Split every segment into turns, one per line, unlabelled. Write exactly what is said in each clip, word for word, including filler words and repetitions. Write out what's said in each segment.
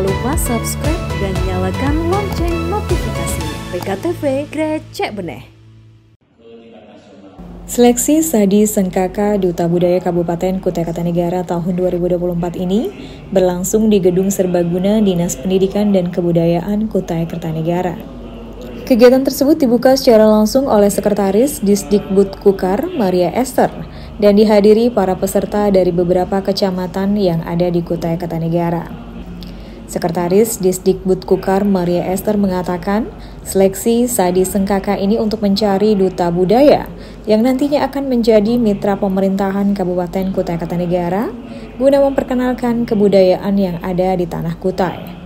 lupa subscribe dan nyalakan lonceng notifikasi. P K T V Grecek Beneh. Seleksi Sadi Sengkaka Duta Budaya Kabupaten Kutai Kartanegara tahun dua ribu dua puluh empat ini berlangsung di Gedung Serbaguna Dinas Pendidikan dan Kebudayaan Kutai Kartanegara. Kegiatan tersebut dibuka secara langsung oleh Sekretaris Disdikbudkukar Maria Esther dan dihadiri para peserta dari beberapa kecamatan yang ada di Kutai Kartanegara. Sekretaris Disdikbudkukar Maria Esther mengatakan, seleksi Sadi Sengkaka ini untuk mencari duta budaya yang nantinya akan menjadi mitra pemerintahan Kabupaten Kutai Kartanegara guna memperkenalkan kebudayaan yang ada di tanah Kutai.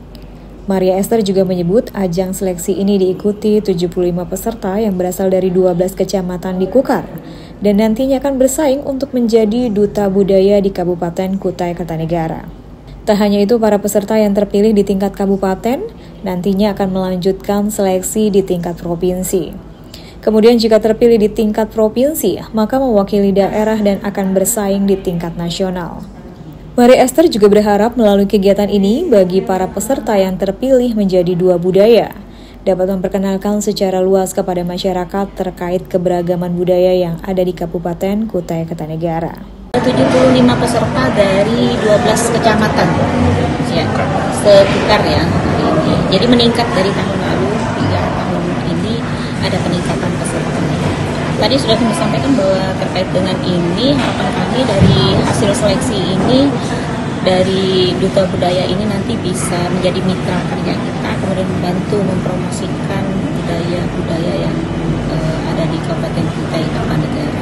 Maria Esther juga menyebut ajang seleksi ini diikuti tujuh puluh lima peserta yang berasal dari dua belas kecamatan di Kukar dan nantinya akan bersaing untuk menjadi duta budaya di Kabupaten Kutai Kartanegara. Tak hanya itu, para peserta yang terpilih di tingkat kabupaten nantinya akan melanjutkan seleksi di tingkat provinsi. Kemudian jika terpilih di tingkat provinsi, maka mewakili daerah dan akan bersaing di tingkat nasional. Maria Esther juga berharap melalui kegiatan ini bagi para peserta yang terpilih menjadi dua budaya dapat memperkenalkan secara luas kepada masyarakat terkait keberagaman budaya yang ada di Kabupaten Kutai Kartanegara.
tujuh puluh lima peserta dari dua belas kecamatan ya, sekitar ya ini. Jadi meningkat dari tahun lalu hingga tahun ini ada peningkatan peserta. Tadi sudah kami sampaikan bahwa terkait dengan ini harapan kami dari hasil seleksi ini dari duta budaya ini nanti bisa menjadi mitra kerja kita, kemudian membantu mempromosikan budaya-budaya yang uh, ada di Kabupaten Kutai Kartanegara.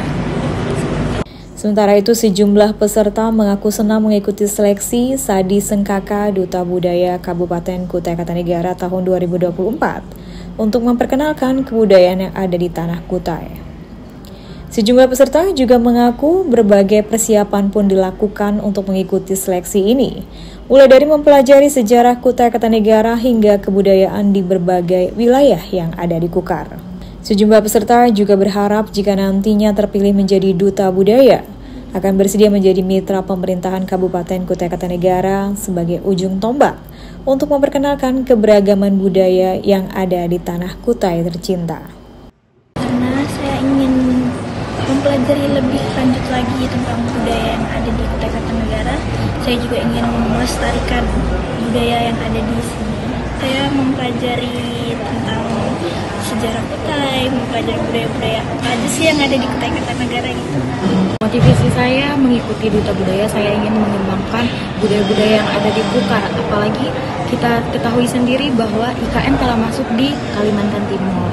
Sementara itu, sejumlah peserta mengaku senang mengikuti seleksi Sadi Sengkaka Duta Budaya Kabupaten Kutai Kartanegara tahun dua ribu dua puluh empat untuk memperkenalkan kebudayaan yang ada di tanah Kutai. Sejumlah peserta juga mengaku berbagai persiapan pun dilakukan untuk mengikuti seleksi ini, mulai dari mempelajari sejarah Kutai Kartanegara hingga kebudayaan di berbagai wilayah yang ada di Kukar. Sejumlah peserta juga berharap jika nantinya terpilih menjadi duta budaya, akan bersedia menjadi mitra pemerintahan Kabupaten Kutai Kartanegara sebagai ujung tombak untuk memperkenalkan keberagaman budaya yang ada di tanah Kutai tercinta.
Karena saya ingin mempelajari lebih lanjut lagi tentang budaya yang ada di Kutai Kartanegara, saya juga ingin melestarikan budaya yang ada di sini. Saya mempelajari tentang sejarah Kutai, mempelajari budaya-budaya apa aja sih yang ada di Kutai Kartanegara gitu.
Motivasi saya mengikuti duta budaya, saya ingin mengembangkan budaya-budaya yang ada di Kukar. Apalagi kita ketahui sendiri bahwa I K N telah masuk di Kalimantan Timur.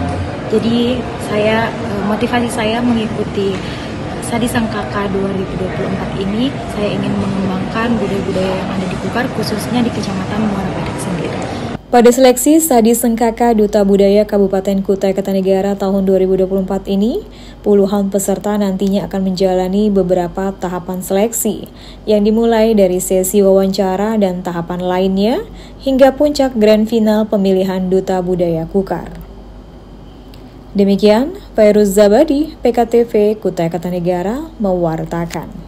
Jadi saya motivasi saya mengikuti Sadi Sengkaka dua ribu dua puluh empat ini, saya ingin mengembangkan budaya-budaya yang ada di Kukar, khususnya di Kecamatan Muara Badak sendiri.
Pada seleksi Sadi Sengkaka Duta Budaya Kabupaten Kutai Kartanegara tahun dua ribu dua puluh empat ini, puluhan peserta nantinya akan menjalani beberapa tahapan seleksi yang dimulai dari sesi wawancara dan tahapan lainnya hingga puncak grand final pemilihan Duta Budaya Kukar. Demikian, Fairuz Zabadi, P K T V Kutai Kartanegara mewartakan.